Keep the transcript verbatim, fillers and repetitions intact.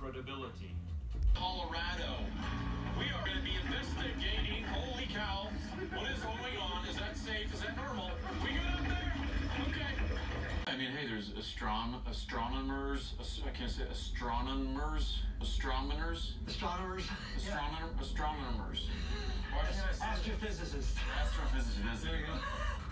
credibility. Colorado. We are going to be investigating. Holy cow. What is going on? Is that safe? Is that normal? We good up there? Okay. I mean, hey, there's astron astronomers. I can't say astronomers. Astronomers. Astronomers. Astronomer. Yeah. Astronomers. Astrophysicists. Astrophysicists. There you go.